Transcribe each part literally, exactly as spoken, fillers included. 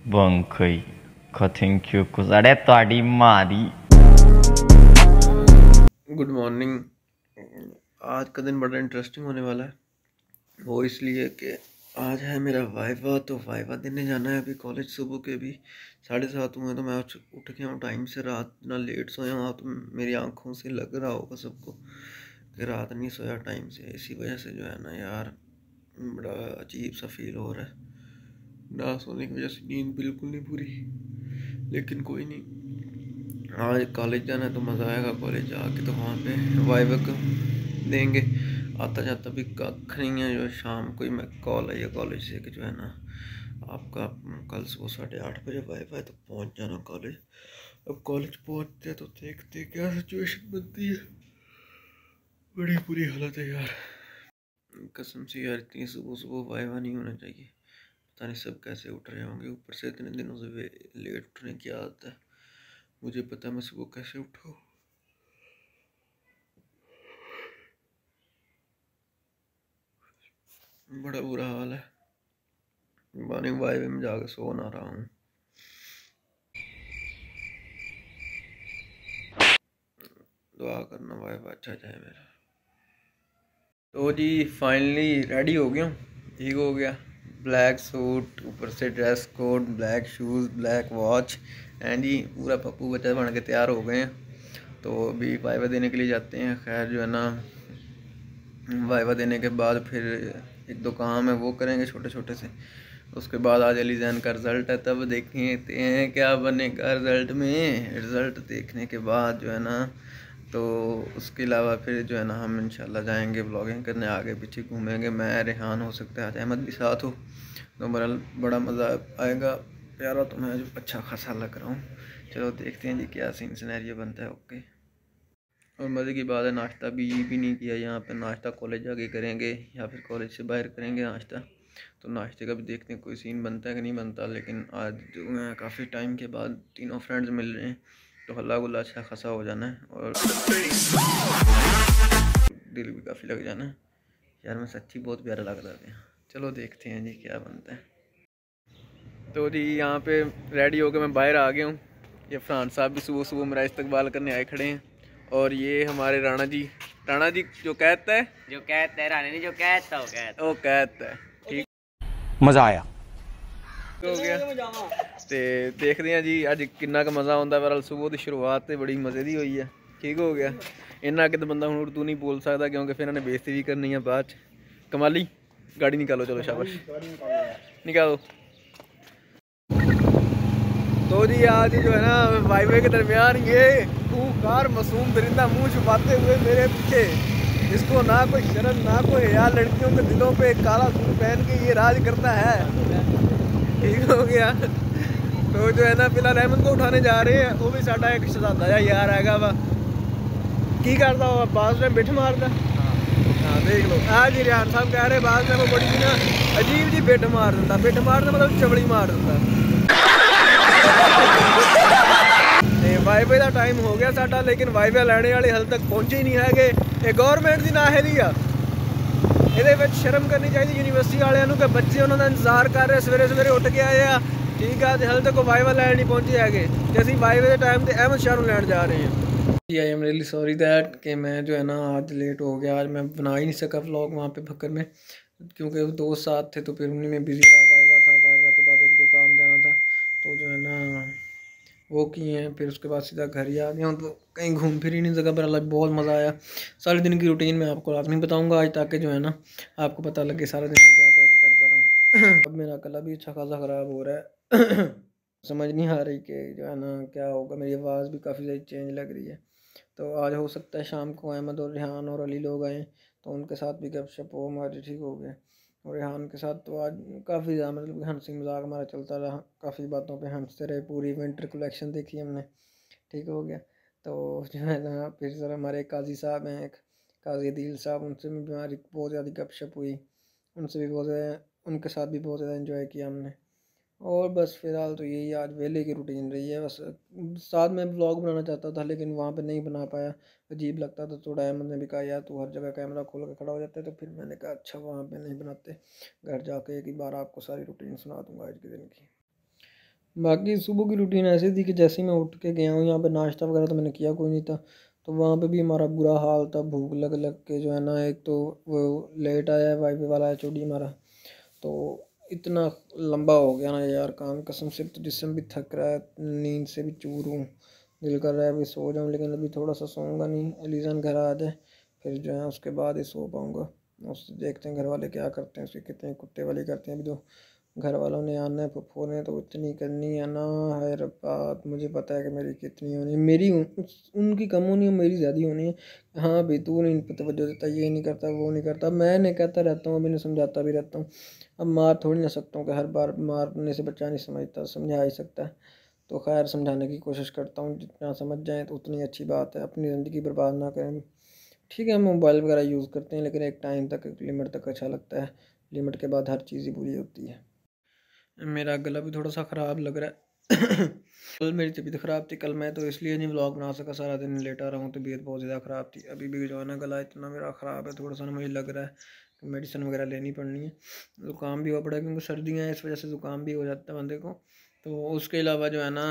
बंकई thank you कुछ अरे ਤੁਹਾਡੀ माँ दी। Good morning. आज का दिन बड़ा इंटरेस्टिंग होने वाला है, वो इसलिए कि आज है मेरा वाइवा। तो वाइवा देने जाना है अभी कॉलेज। सुबह के भी साढ़े सात हुए तो मैं आज उठ गया हूँ टाइम से। रात ना लेट सोया हूँ, तो मेरी आंखों से लग रहा होगा सबको कि रात नहीं सोया टाइम से। इसी वजह से जो है ना यार बड़ा अजीब सा फील हो रहा है। ना सोने की वजह से नींद बिल्कुल नहीं पूरी, लेकिन कोई नहीं, आज कॉलेज जाना है तो मज़ा आएगा। कॉलेज जाके तो वहाँ पे वाइवा को देंगे। आता जाता भी कख नहीं है। जो शाम को ही मैं कॉल आई है कॉलेज से कि जो है ना आपका कल सुबह साढ़े आठ बजे वाइवा है तो पहुँच जाना कॉलेज। अब कॉलेज पहुँचते तो देखते क्या सिचुएशन बनती है। बड़ी बुरी हालत है यार, कसम से यार। इतनी सुबह सुबह वाइवा नहीं होना चाहिए। पता नहीं सब कैसे उठ रहे होंगे। ऊपर से इतने दिनों से लेट उठने की आदत है। मुझे पता है मैं सुबह कैसे उठूँ। बड़ा बुरा हाल है। मॉर्निंग वाइवे में जाकर सो ना रहा हूँ। दुआ करना वाइवा अच्छा जाए मेरा। तो जी फाइनली रेडी हो गया हूँ। ठीक हो गया, ब्लैक सूट, ऊपर से dress code, black shoes, black watch, and जी पूरा पप्पू बच्चा बन के तैयार हो गए हैं। तो अभी वाइवा देने के लिए जाते हैं। खैर जो है ना वाइवा देने के बाद फिर एक दो काम है वो करेंगे छोटे छोटे से। उसके बाद आज अली जैन का रिज़ल्ट है, तब देखते हैं क्या बनेगा रिज़ल्ट में। रिज़ल्ट देखने के बाद जो है ना तो उसके अलावा फिर जो है ना हम इंशाल्लाह जाएंगे ब्लॉगिंग करने, आगे पीछे घूमेंगे। मैं रेहान हो सकता है आज अहमद भी साथ हो, तो बहरहाल बड़ा मज़ा आएगा प्यारा। तो मैं अच्छा खासा लग रहा हूँ। चलो देखते हैं जी क्या सीन सिनेरियो बनता है। ओके। और मज़े की बात है नाश्ता भी भी नहीं किया यहाँ पे। नाश्ता कॉलेज जाके करेंगे या फिर कॉलेज से बाहर करेंगे नाश्ता। तो नाश्ते का भी देखते हैं कोई सीन बनता है कि नहीं बनता। लेकिन आज जो है काफ़ी टाइम के बाद तीनों फ्रेंड्स मिल रहे हैं तो हल्ला गुल्ला अच्छा खासा हो जाना है और दिल भी काफ़ी लग जाना है। यार मैं सच्ची बहुत प्यारा लग रहा था। चलो देखते हैं जी क्या बनता है। तो जी यहाँ पे रेडी होकर मैं बाहर आ गया हूँ। ये फरहान साहब भी सुबह सुबह मेरा इस्तकबाल करने आए खड़े हैं। और ये हमारे राणा जी, राणा जी जो कहता है जो कहता है राणा नहीं जो कहता है वो कहता वो कहता है। ठीक मज़ा आया हो गया तो देखते हैं जी अज किन्ना का मज़ा आता। बहरहाल सुबह की शुरुआत तो बड़ी मज़े की हुई है। ठीक हो गया। इन्ना अगे तो बंदा हूँ उर्दू नहीं बोल सकता क्योंकि फिर इन्हें बेइज्जती भी करनी है बाद। कमाली गाड़ी निकालो, चलो शाबाश निकालो। तो जी आज जो है ना वाइवे के दरमियान ये खूंखार मासूम दरिंदा मुंह छुपाते हुए मेरे पीछे, इसको ना कोई शर्म ना कोई हया, लड़कियों के दिलों पे काला सूट पहन के ये राज करता है। ठीक हो गया। तो जो है ना फिलहाल अहमद को उठाने जा रहे हैं। वो भी साडा एक शहजादा यार आएगा वा की करता हुआ बाज में बिठ मारता। हाँ देख लो आज ही रियान साहब कह रहे बाज में वो बड़ी ना अजीब जी बिठ मार दिता। बिठ मारना मतलब चबड़ी मार दिता। वाइवे का टाइम हो गया साडा, लेकिन वाइवे लैने वाले हाल तक पहुंचे ही नहीं है। ये गौरमेंट की नाहली आ, ये शर्म करनी चाहिए यूनिवर्सिटी वालों कि बच्चे उन्होंने इंतजार कर रहे सवेरे सवेरे उठ के आए आ। ठीक है, हाल तक वाइवा लैन नहीं पहुंचे है। तो असं वाइवे के टाइम से अहमद शाह लैन जा रहे हैं। I am really sorry that कि मैं जो है ना आज लेट हो गया। आज मैं बना ही नहीं सका व्लॉग वहाँ पे भक्कर में, क्योंकि दोस्त साथ थे तो फिर उन्हीं में बिजी रहा। वाइवा था, वाइवा के बाद एक दो काम जाना था तो जो है ना वो किए हैं। फिर उसके बाद सीधा घर ही आ गया हूँ, तो कहीं घूम फिर ही नहीं सका। पर अल्लाह बहुत मज़ा आया। सारे दिन की रूटीन मैं आपको रात में बताऊँगा आज, ताकि जो है ना आपको पता लगे सारा दिन मैं क्या कर करता रहूँ। अब मेरा गला भी अच्छा खासा ख़राब हो रहा है। समझ नहीं आ रही कि जो है ना क्या होगा। मेरी आवाज़ भी काफ़ी ज़्यादा चेंज लग रही है। तो आज हो सकता है शाम को अहमद और रेहान और अली लोग आए तो उनके साथ भी गपशप हो हमारी। ठीक हो गया। और रेहान के साथ तो आज काफ़ी ज़्यादा मतलब हंसी मजाक हमारा चलता रहा। काफ़ी बातों पे हंसते रहे। पूरी विंटर कलेक्शन देखी हमने। ठीक हो गया। तो जो है ना फिर सर हमारे काजी साहब हैं एक, काजी अदील साहब, उनसे भी हमारी बहुत ज़्यादा गपशप हुई। उनसे भी बहुत ज़्यादा उनके साथ भी बहुत ज़्यादा इन्जॉय किया हमने। और बस फ़िलहाल तो यही आज वेले की रूटीन रही है। बस साथ में ब्लॉग बनाना चाहता था लेकिन वहाँ पे नहीं बना पाया, अजीब लगता था थोड़ा। अहमद ने भी कहा यार तू हर जगह कैमरा खोल के खड़ा हो जाता है, तो फिर मैंने कहा अच्छा वहाँ पे नहीं बनाते, घर जाके एक ही बार आपको सारी रूटीन सुना दूँगा आज के दिन की। बाकी सुबह की रूटीन ऐसी थी कि जैसे ही मैं उठ के गया हूँ यहाँ पे, नाश्ता वगैरह तो मैंने किया कोई नहीं था, तो वहाँ पे भी हमारा बुरा हाल था, भूख लग लग के जो है ना। एक तो वो लेट आया है वाईफाई वाला एच ओ डी हमारा, तो इतना लंबा हो गया ना यार काम, कसम से। तो जिस्म भी थक रहा है, नींद से भी चूर हूँ, दिल कर रहा है अभी सो जाऊँ, लेकिन अभी थोड़ा सा सोऊंगा नहीं, अलीजान घर आ जाए फिर जो है उसके बाद ही सो पाऊँगा। उससे देखते हैं घर वाले क्या करते हैं, उसके कितने कुत्ते वाली करते हैं। अभी तो घर वालों ने आना है, फुफ्फो ने, तो इतनी करनी है ना, है रब्बा। मुझे पता है कि मेरी कितनी होनी है, मेरी उन- उनकी कम होनी है, मेरी ज़्यादा होनी है। हाँ भाई तू नहीं पे तवज्जो देता, ये नहीं करता, वो नहीं करता, मैंने कहता रहता हूँ, अभी नहीं समझाता भी रहता हूँ। अब मार थोड़ी ना सकता हूँ कि हर बार मारने से बच्चा नहीं समझता, समझा ही सकता है। तो खैर समझाने की कोशिश करता हूँ, जितना समझ जाए तो उतनी अच्छी बात है, अपनी ज़िंदगी बर्बाद ना करें। ठीक है हम मोबाइल वगैरह यूज़ करते हैं, लेकिन एक टाइम तक, एक लिमिट तक अच्छा लगता है, लिमिट के बाद हर चीज़ ही बुरी होती है। मेरा गला भी थोड़ा सा ख़राब लग रहा है कल मेरी तबीयत ख़राब थी, कल मैं तो इसलिए नहीं व्लॉग बना सका, सारा दिन लेटा रहा हूँ, तबीयत बहुत ज़्यादा ख़राब थी। अभी भी जो है ना गला इतना मेरा ख़राब है, थोड़ा सा ना मुझे लग रहा है कि मेडिसिन वगैरह लेनी पड़नी है। ज़ुकाम भी हुआ पड़ा है क्योंकि सर्दियाँ हैं, इस वजह से ज़ुकाम भी हो जाता है बंदे को। तो उसके अलावा जो है ना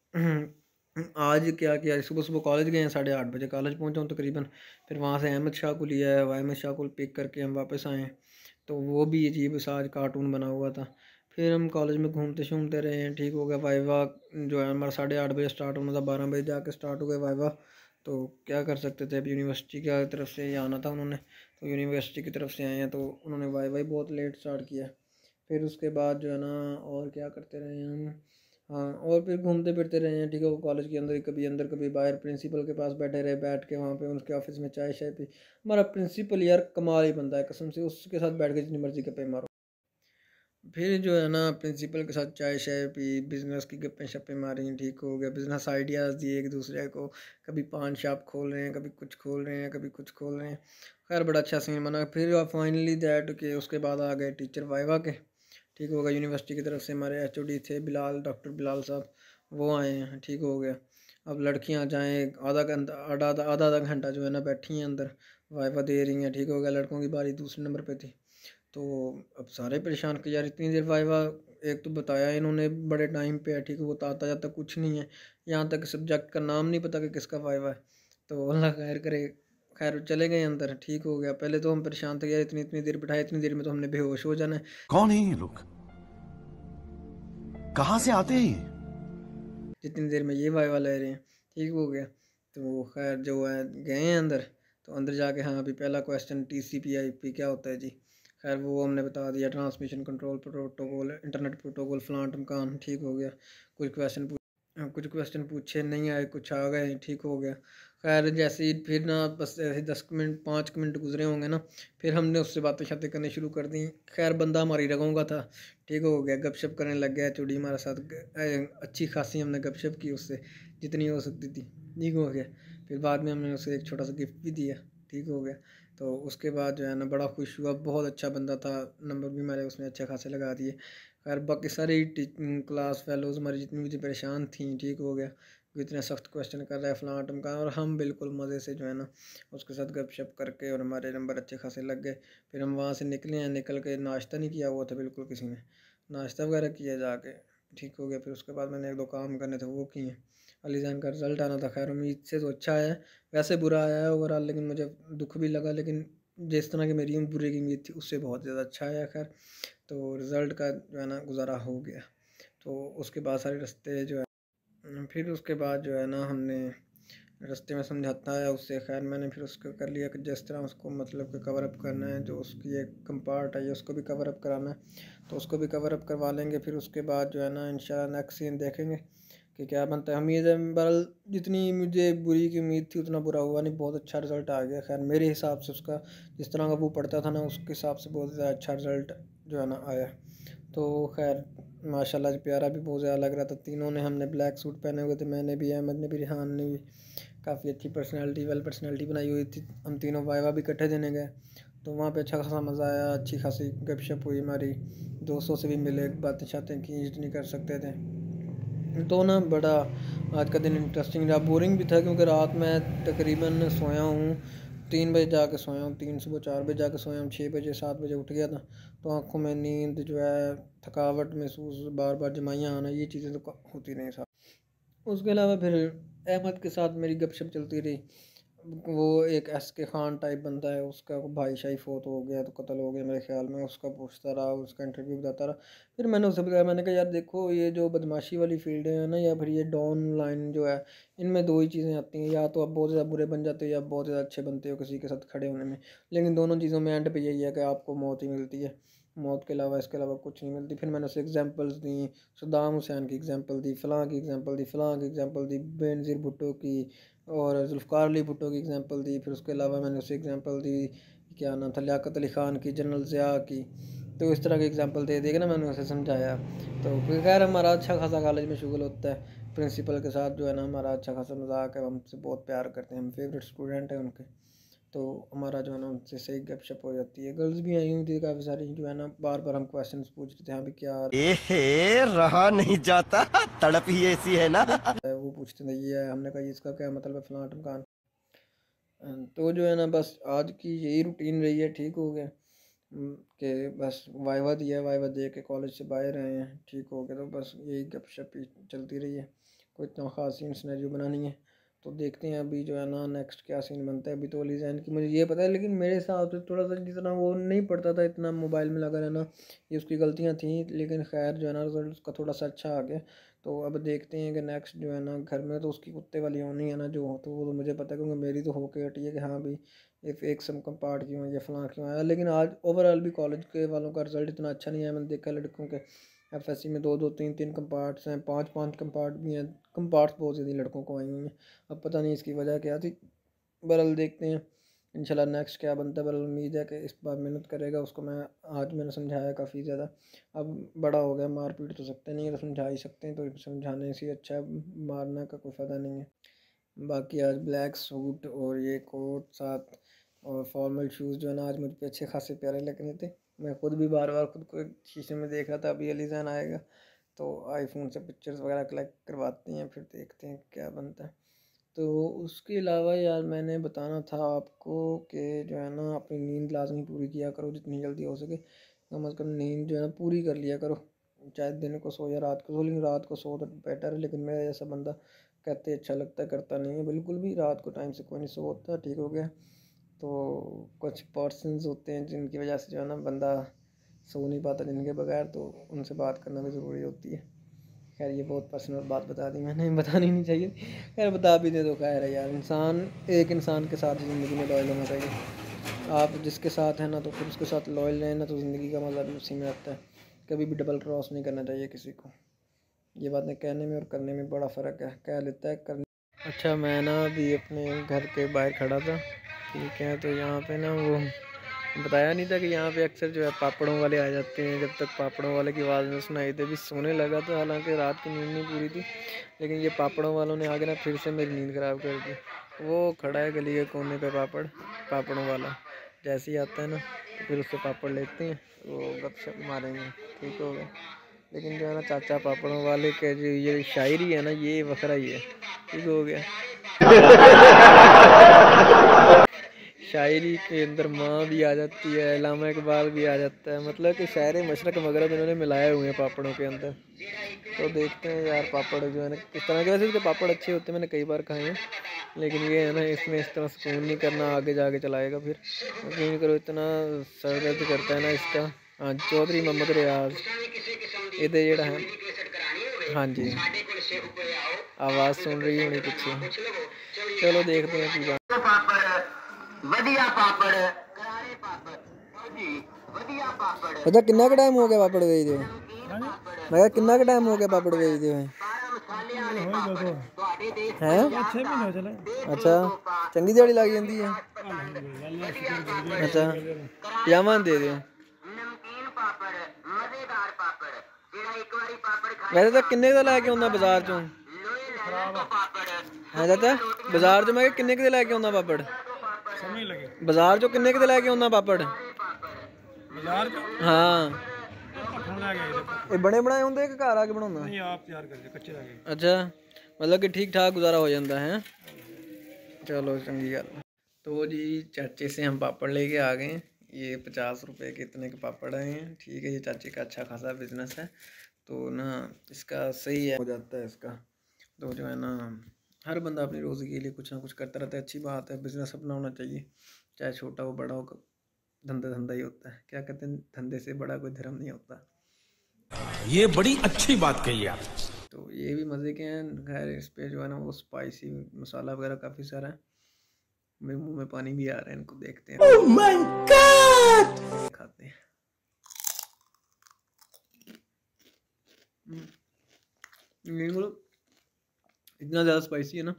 आज क्या किया, सुबह सुबह कॉलेज गए हैं, साढ़े आठ बजे कॉलेज पहुँचा हूँ तकरीबन। फिर वहाँ से अहमद शाह को लिया है, अहमद शाह को पिक करके हम वापस आए हैं। तो वो भी अजीब सा आज कार्टून बना हुआ था। फिर हम कॉलेज में घूमते शूमते रहे हैं, ठीक हो गया। वाइवा जो है हमारा साढ़े आठ बजे स्टार्ट होना था, बारह बजे जाके स्टार्ट हो गया वाइवा। तो क्या कर सकते थे, अब यूनिवर्सिटी की तरफ से ये आना था उन्होंने, तो यूनिवर्सिटी की तरफ से आए हैं, तो उन्होंने वाइवा ही बहुत लेट स्टार्ट किया। फिर उसके बाद जो है ना और क्या करते रहे हैं हम, हाँ और फिर घूमते फिरते रहे हैं, ठीक है। वो कॉलेज के अंदर कभी अंदर कभी बाहर, प्रिंसिपल के पास बैठे रहे, बैठ के वहाँ पे उनके ऑफिस में चाय शाय पी। हमारा प्रिंसिपल यार कमाल ही बंदा है कसम से, उसके साथ बैठ के जितनी मर्जी गप्पे मारो। फिर जो है ना प्रिंसिपल के साथ चाय शाय पी, बिज़नेस की गप्पें शप्पें मारी, ठीक हो गया। बिज़नेस आइडियाज़ दिए एक दूसरे को, कभी पान शॉप खोल रहे हैं, कभी कुछ खोल रहे हैं, कभी कुछ खोल रहे हैं। खैर बड़ा अच्छा सीन बना। फिर फाइनली दैट के उसके बाद आ गए टीचर वाइवा के, ठीक हो गया। यूनिवर्सिटी की तरफ से हमारे एच ओ डी थे बिलाल, डॉक्टर बिलाल साहब, वो आए हैं, ठीक हो गया। अब लड़कियां जाएँ, आधा घंटा आधा आधा आधा आधा घंटा जो है ना बैठी हैं अंदर, वाइवा दे रही हैं, ठीक हो गया। लड़कों की बारी दूसरे नंबर पे थी। तो अब सारे परेशान कि यार इतनी देर वाइवा, एक तो बताया इन्होंने बड़े टाइम पे है, ठीक है, वो तो आता जाता कुछ नहीं है, यहाँ तक सब्जेक्ट का नाम नहीं पता कि किसका वाइवा है। तो अल्लाह खैर करे, खैर चले गए अंदर, ठीक हो गया। पहले तो हम परेशान थे यार, इतनी इतनी देर बिठाए, इतनी देर में तो हमने बेहोश हो जाना है। कौन है ये लोग, कहाँ से आते हैं ये? जितनी देर में ये वाइवा ले रहे हैं, ठीक हो गया। तो खैर जो है गए हैं अंदर, तो अंदर जाके हाँ अभी पहला question T C P I P क्या होता है जी। खैर वो हमने बता दिया, transmission control protocol, internet protocol, फलान टमकान, ठीक हो गया। कुछ क्वेश्चन कुछ क्वेश्चन पूछे नहीं आए, कुछ आ गए, ठीक हो गया। खैर जैसे ही फिर ना बस ऐसे दस मिनट पाँच मिनट गुजरे होंगे ना, फिर हमने उससे बातें शातें करनी शुरू कर दी। खैर बंदा हमारी रगों का था, ठीक हो गया। गपशप करने लग गया, चूड़ी हमारे साथ अच्छी खासी हमने गपशप की उससे, जितनी हो सकती थी, ठीक हो गया। फिर बाद में हमने उसे एक छोटा सा गिफ्ट भी दिया, ठीक हो गया। तो उसके बाद जो है ना बड़ा खुश हुआ, बहुत अच्छा बंदा था, नंबर भी हमारे उसने अच्छे खासे लगा दिए। खैर बाकी सारी क्लास फेलोज़ हमारी जितनी भी थी परेशान थी, ठीक हो गया। इतने सख्त क्वेश्चन कर रहा है फलान टमकान, और हम बिल्कुल मज़े से जो है ना उसके साथ गपशप करके, और हमारे नंबर अच्छे खासे लग गए। फिर हम वहाँ से निकले हैं, निकल के नाश्ता नहीं किया हुआ था बिल्कुल किसी ने, नाश्ता वगैरह किया जाके, ठीक हो गया। फिर उसके बाद मैंने एक दो काम करने थे वो किए। अलीजान का रिज़ल्ट आना था, खैर उम्मीद से तो अच्छा है, वैसे बुरा आया है ओवरऑल, लेकिन मुझे दुख भी लगा, लेकिन जिस तरह की मेरी बुरे की उम्मीद थी उससे बहुत ज़्यादा अच्छा आया। खैर तो रिज़ल्ट का जो है ना गुजारा हो गया। तो उसके बाद सारे रास्ते जो है, फिर उसके बाद जो है ना हमने रास्ते में समझाता है उससे, खैर मैंने फिर उसको कर लिया कि जिस तरह उसको मतलब कि कवर अप करना है, जो उसकी एक कंपार्ट है उसको भी कवर अप कराना है, तो उसको भी कवर अप करवा लेंगे। फिर उसके बाद जो है ना इंशाल्लाह नेक्स्ट सीन देखेंगे कि क्या बनता है। उम्मीद है बहरहाल जितनी मुझे बुरी की उम्मीद थी उतना बुरा हुआ नहीं, बहुत अच्छा रिज़ल्ट आ गया। खैर मेरे हिसाब से उसका जिस तरह का वो पढ़ता था ना उसके हिसाब से बहुत ज़्यादा अच्छा रिज़ल्ट जो है ना आया। तो खैर माशाल्लाह से प्यारा भी बहुत ज़्यादा लग रहा था। तीनों ने हमने ब्लैक सूट पहने हुए थे, मैंने भी, अहमद ने भी, रिहान ने भी। काफ़ी अच्छी पर्सनैलिटी वेल पर्सनैलिटी बनाई हुई थी। हम तीनों वाइवा भी इकट्ठे देने गए, तो वहाँ पे अच्छा खासा मज़ा आया, अच्छी खासी गपशप हुई हमारी, दोस्तों से भी मिले, बातें शातें की जितनी कर सकते थे। तो ना बड़ा आज का दिन इंटरेस्टिंग रहा, बोरिंग भी था क्योंकि रात में तकरीबन सोया हूँ तीन बजे जाके सोया हूँ, तीन सुबह चार बजे जाके सोया हूँ, छः बजे सात बजे उठ गया था। तो आँखों में नींद जो है, थकावट महसूस, बार बार जमाइयाँ आना, ये चीज़ें तो होती नहीं साथ। उसके अलावा फिर अहमद के साथ मेरी गपशप चलती रही। वो एक एस के खान टाइप बंदा है, उसका भाई शाही फोत हो गया, तो कत्ल हो गया मेरे ख्याल में। उसका पूछता रहा, उसका इंटरव्यू बताता रहा। फिर मैंने उसे बताया, मैंने कहा यार देखो, ये जो बदमाशी वाली फील्ड है ना, या फिर ये डॉन लाइन जो है, इनमें दो ही चीज़ें आती हैं, या तो आप बहुत ज़्यादा बुरे बन जाते हो या बहुत ज़्यादा अच्छे बनते हो किसी के साथ खड़े होने में। लेकिन दोनों चीज़ों में एंड पे यही है कि आपको मौत ही मिलती है, मौत के अलावा इसके अलावा कुछ नहीं मिलती। फिर मैंने उसे एग्जांपल्स दी, सद्दाम हुसैन की एग्जांपल दी, फ़लाँ की एग्जांपल दी, फ़लाँ की एग्जांपल दी, बेनज़ीर भुट्टो की और जुल्फ़िकार अली भुट्टो की एग्जांपल दी। फिर उसके अलावा मैंने उसे एग्जांपल दी, क्या नाम था, लियाकत अली ख़ान की, जनरल ज़िया की। तो इस तरह के एग्जांपल दे दे के ना मैंने उसे समझाया। तो खैर हमारा अच्छा खासा कॉलेज में शुगल होता है, प्रिंसिपल के साथ जो है ना हमारा अच्छा खासा मजाक है, हमसे बहुत प्यार करते हैं, हम फेवरेट स्टूडेंट हैं उनके। तो हमारा जो है ना उनसे सही गपशप हो जाती है। गर्ल्स भी आई हुई थी काफ़ी सारी, जो है ना बार बार हम क्वेश्चन पूछ रहे थे, हाँ भी क्या एहे रहा नहीं जाता, तड़प ही ऐसी है ना। वो पूछते थे ये है, हमने कहा इसका क्या मतलब है, फलां ढमकान। तो जो है ना बस आज की यही रूटीन रही है। ठीक हो गया कि बस वाइवा दिया, वाइवा दे के कॉलेज से बाहर आए हैं, ठीक हो गया। तो बस यही गपशप चलती रही है, कोई इतना ख़ास सीन सिनेरियो बना नहीं है। तो देखते हैं अभी जो है ना नेक्स्ट क्या सीन बनता है। अभी तो अली ज़ैन की मुझे ये पता है, लेकिन मेरे हिसाब से थोड़ा सा जितना वो नहीं पढ़ता था, इतना मोबाइल में लगा रहना, ये उसकी गलतियाँ थी। लेकिन खैर जो है ना रिजल्ट उसका थोड़ा सा अच्छा आ गया। तो अब देखते हैं कि नेक्स्ट जो है ना घर में तो उसकी कुत्ते वाली होनी है ना जो हो, तो वो तो मुझे पता है, क्योंकि मेरी तो होके हटी है कि हाँ भाई एक एक सम कम पार्ट क्यों है या फलां क्यों आया। लेकिन आज ओवरऑल भी कॉलेज के वालों का रिजल्ट इतना अच्छा नहीं आया। मैंने देखा लड़कों के एफ एस सी में दो दो तीन तीन कंपार्ट्स हैं, पाँच पाँच कंपार्ट भी हैं, कंपार्ट्स बहुत ज़्यादा लड़कों को आई हुई हैं। अब पता नहीं इसकी वजह क्या थी, बहरहाल देखते हैं इंशाल्लाह नेक्स्ट क्या बनता है। बहरहाल उम्मीद है कि इस बार मेहनत करेगा। उसको मैं आज मैंने समझाया काफ़ी ज़्यादा, अब बड़ा हो गया, मार पीट तो सकते नहीं है, तो समझा ही सकते हैं, तो समझाने से अच्छा है, मारना का कोई फ़ायदा नहीं है। बाकी आज ब्लैक सूट और ये कोट साथ और फॉर्मल शूज़ जो है ना आज मुझ पे अच्छे खासे प्यारे लग रहे थे। मैं खुद भी बार बार खुद को शीशे में देख रहा था। अभी अली ज़ैन आएगा तो आईफोन से पिक्चर्स वगैरह कलेक्ट करवाते हैं, फिर देखते हैं क्या बनता है। तो उसके अलावा यार मैंने बताना था आपको कि जो है ना अपनी नींद लाजमी पूरी किया करो, जितनी जल्दी हो सके कम अज़ कम नींद जो है ना पूरी कर लिया करो। चाहे दिन को सो या रात को सो, लेकिन रात को सो तो बेटर है। लेकिन मेरा जैसा बंदा कहते अच्छा लगता है, करता नहीं है बिल्कुल भी, रात को टाइम से कोई नहीं सोता। ठीक हो गया। तो कुछ पर्सनस होते हैं जिनकी वजह से जो है ना बंदा सो नहीं पाता जिनके बगैर, तो उनसे बात करना भी ज़रूरी होती है। खैर ये बहुत पर्सनल बात बता दी मैंने, बतानी नहीं चाहिए, खैर बता भी दे तो खैर है यार। इंसान एक इंसान के साथ ज़िंदगी में लॉयल होना चाहिए। आप जिसके साथ हैं ना तो फिर उसके साथ लॉयल रहें ना, तो ज़िंदगी का मज़ा भी उसी में आता है। कभी भी डबल क्रॉस नहीं करना चाहिए किसी को। ये बातें कहने में और करने में बड़ा फ़र्क है, कह लेता है करने। अच्छा मैं ना अभी अपने घर के बाहर खड़ा था, ठीक है, तो यहाँ पे ना वो बताया नहीं था कि यहाँ पे अक्सर जो है पापड़ों वाले आ जाते हैं। जब तक पापड़ों वाले की आवाज़ में सुनाई दे भी सोने लगा था, हालांकि रात की नींद नहीं पूरी थी, लेकिन ये पापड़ों वालों ने आगे ना फिर से मेरी नींद ख़राब कर दी। वो खड़ा है गली के कोने पे पापड़ पापड़ों वाला, जैसे ही आता है ना तो फिर उससे पापड़ लेते हैं, वो गपशप मारेंगे, ठीक हो गया। लेकिन जो है ना चाचा पापड़ों वाले के जो ये शायरी है ना ये वखरा ही है, ठीक हो गया। शायरी के अंदर माँ भी आ जाती है, अल्लामा इकबाल भी आ जाता है, मतलब कि शायर मशरक़ मगरब इन्होंने मिलाए हुए हैं पापड़ों के अंदर। तो देखते हैं यार पापड़ जो है ना किस तरह के, वैसे इसके पापड़ अच्छे होते हैं, मैंने कई बार खाए हैं, लेकिन ये है ना इसमें इस तरह सुकून नहीं करना, आगे जाके चलाएगा फिर यकीन करो, इतना सर दर्द करता है ना इसका। हाँ चौधरी मोहम्मद रियाज ये जेड़ा है, हाँ जी आवाज़ सुन रही होनी पीछे, चलो देखते हैं की अच्छा कितना का टाइम हो गया पापड़ बेच दे, मैं कितना का टाइम हो गया पापड़ बेच दे हैं। अच्छा चंगी दिहाड़ी लग जाती है। अच्छा पजामा दे दो। वैसे तो किन्ने का लैके आंदा बाजार चों है चाचा, बाजार चो मैं किन्ने के लैके आंदा पापड़, बाजार चो किन्ने के लैके आंदा पापड़, हाँ ये बने बनाए होंगे कि घर आके बनाना, अच्छा मतलब कि ठीक ठाक गुजारा हो जाता है। चलो चंगी गल। तो जी चाचे से हम पापड़ लेके आ गए हैं। ये पचास रुपए के इतने के पापड़ आए हैं, ठीक है। ये चाचे का अच्छा खासा बिजनेस है, तो ना इसका सही है, हो जाता है इसका। तो जो है ना हर बंदा अपनी रोज़ी के लिए कुछ ना कुछ करता रहता है, अच्छी बात है। बिजनेस अपना होना चाहिए, चाहे छोटा हो बड़ा हो, धंधा धंधा ही होता है। क्या कहते हैं, धंधे से बड़ा कोई धर्म नहीं होता। ये बड़ी अच्छी बात कही आप। तो ये भी मज़े के हैं। खैर इस पे जो है ना वो स्पाइसी मसाला वगैरह काफ़ी सारा है। मेरे मुंह में पानी भी आ रहा है, इनको देखते हैं। oh my God! खाते हैं। इतना ज़्यादा स्पाइसी है ना,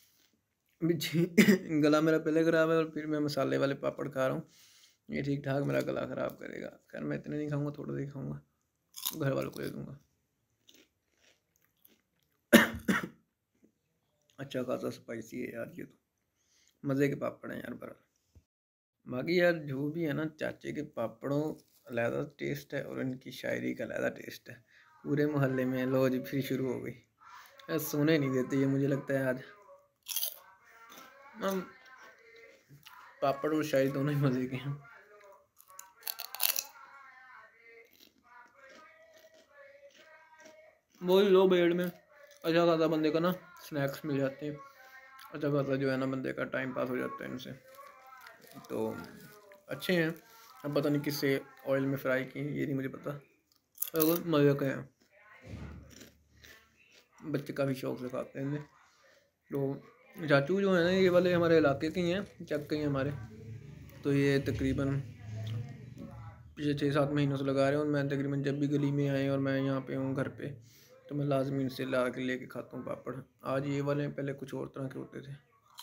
गला मेरा पहले ख़राब है और फिर मैं मसाले वाले पापड़ खा रहा हूँ। ये ठीक ठाक मेरा गला ख़राब करेगा। खैर मैं इतने नहीं खाऊंगा, थोड़ा सा खाऊंगा, घर वालों को दे दूँगा। अच्छा खासा स्पाइसी है यार, ये तो मज़े के पापड़ हैं यार बरा। बाकी यार जो भी है ना, चाचे के पापड़ों अलहदा टेस्ट है और इनकी शायरी का अलहदा टेस्ट है। पूरे मोहल्ले में लो जी फिर शुरू हो गई, सोने नहीं देते ये। मुझे लगता है आज हम पापड़ और शायरी दोनों ही मज़े के हैं। बोल लो बेड में अच्छा खासा बंदे का ना स्नैक्स मिल जाते हैं, अच्छा खासा जो है ना बंदे का टाइम पास हो जाता है इनसे, तो अच्छे हैं। अब पता नहीं किससे ऑयल में फ्राई किए ये नहीं मुझे पता, अगर मज़े के हैं। बच्चे काफ़ी शौक से खाते हैं इन्हें। तो चाचू जो है ना ये वाले हमारे इलाके के ही हैं, चक के ही हमारे। तो ये तकरीबन पिछले छः सात महीनों से लगा रहे हैं और मैं तकरीबन जब भी गली में आए और मैं यहाँ पे हूँ घर पे, तो मैं लाजमी इनसे ला के लेके खाता हूँ पापड़। आज ये वाले पहले कुछ और तरह के होते थे।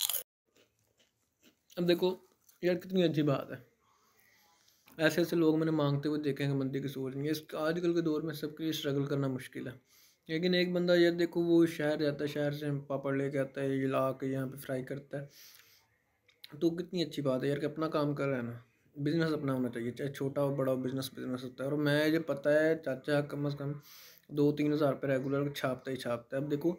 अब देखो यार कितनी अच्छी बात है, ऐसे ऐसे लोग मैंने मांगते हुए देखे हैं। बंदे की सोच नहीं है। इस आजकल के दौर में सबके लिए स्ट्रगल करना मुश्किल है, लेकिन एक बंदा यार देखो वो शहर जाता है, शहर से पापड़ लेके आता है, ये ला के यहाँ पे फ्राई करता है, तो कितनी अच्छी बात है यार कि अपना काम कर रहा है ना। बिज़नेस अपना होना चाहिए, चाहे छोटा हो बड़ा हो, बिज़नेस बिज़नेस होता है। और मैं ये पता है चाचा कम अज़ कम दो तीन हज़ार रुपये रेगुलर छापता ही छापता है। अब देखो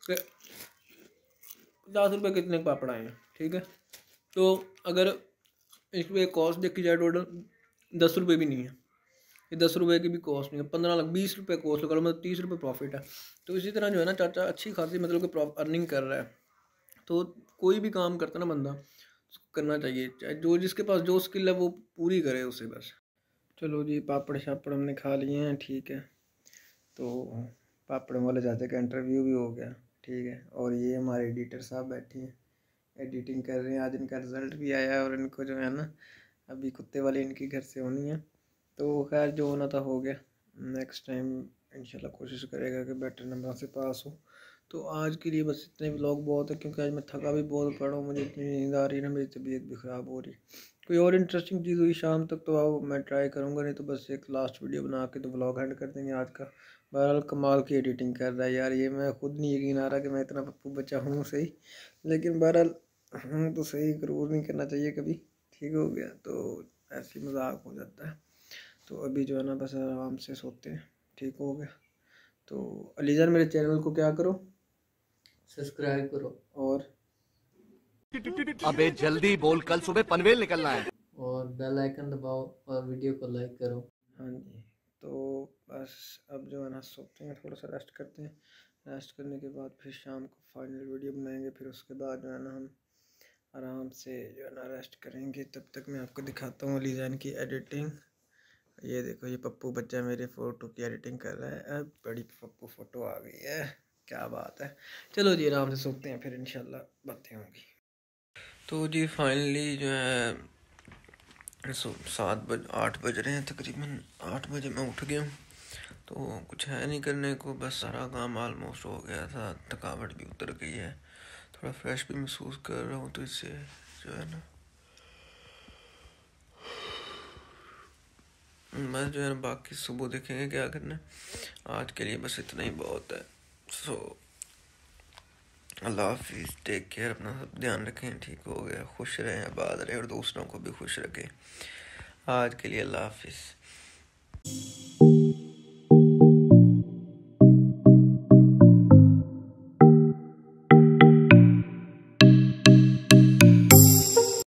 पचास रुपये कितने पापड़ आए हैं, ठीक है। तो अगर इस पर कॉस्ट देखी जाए टोटल दस रुपये भी नहीं है, ये दस रुपये की भी कॉस्ट नहीं है। पंद्रह लाख बीस रुपये कॉस्ट लगा लो, मतलब तीस रुपये प्रॉफिट है। तो इसी तरह जो है ना चाचा अच्छी खासी मतलब कि अर्निंग कर रहा है। तो कोई भी काम करता है ना बंदा, करना चाहिए, चाहे जो जिसके पास जो स्किल है वो पूरी करे उसे बस। चलो जी पापड़ शापड़ हमने खा लिए हैं, ठीक है। तो पापड़ वाले चाचा का इंटरव्यू भी हो गया, ठीक है। और ये हमारे एडिटर साहब बैठे हैं, एडिटिंग कर रहे हैं। आज इनका रिज़ल्ट भी आया है और इनको जो है ना अभी कुत्ते वाली इनकी घर से होनी है। तो खैर जो होना था हो गया, नेक्स्ट टाइम इंशाल्लाह कोशिश करेगा कि बेटर नंबर से पास हो। तो आज के लिए बस इतने व्लॉग बहुत है, क्योंकि आज मैं थका भी बहुत पड़ा हूँ, मुझे इतनी नींद आ रही है ना, मेरी तबीयत भी ख़राब हो रही। कोई और इंटरेस्टिंग चीज़ हुई शाम तक तो आओ मैं ट्राई करूँगा, नहीं तो बस एक लास्ट वीडियो बना के तो व्लॉग एंड कर देंगे आज का। बहरहाल कमाल की एडिटिंग कर रहा है यार ये, मैं खुद नहीं यकीन आ रहा कि मैं इतना पप्पू बच्चा हूँ सही, लेकिन बहरहाल हूँ तो सही, गरूर नहीं करना चाहिए कभी। ठीक हो गया तो ऐसी मजाक हो जाता है। तो अभी जो है ना बस आराम से सोते हैं, ठीक हो गया। तो अलीजान मेरे चैनल को क्या करो, सब्सक्राइब करो और अबे जल्दी बोल, कल सुबह पनवेल निकलना है। और बेल आइकन दबाओ और वीडियो को लाइक करो। हाँ जी, तो बस अब जो है ना सोते हैं, थोड़ा सा रेस्ट करते हैं। रेस्ट करने के बाद फिर शाम को फाइनल वीडियो बनाएंगे, फिर उसके बाद जो है ना हम आराम से जो है ना रेस्ट करेंगे। तब तक मैं आपको दिखाता हूँ अलीजान की एडिटिंग। ये देखो ये पप्पू बच्चा मेरे फ़ोटो की एडिटिंग कर रहा है। अब बड़ी पप्पू फ़ोटो आ गई है, क्या बात है। चलो जी आराम से सोते हैं, फिर इंशाल्लाह बातें होंगी। तो जी फाइनली जो है सात बज आठ बज रहे हैं तकरीबन, आठ बजे मैं उठ गया हूँ। तो कुछ है नहीं करने को, बस सारा काम ऑलमोस्ट हो गया था, थकावट भी उतर गई है, थोड़ा फ्रेश भी महसूस कर रहा हूँ। तो इससे जो है ना बस जो है ना बाकी सुबह देखेंगे क्या करना है। आज के लिए बस इतना ही बहुत है। सो अल्लाह हाफिज़, टेक केयर, अपना सब ध्यान रखें, ठीक हो गया, खुश रहें, आबाद रहें और दूसरों को भी खुश रखें। आज के लिए अल्लाह हाफिज़।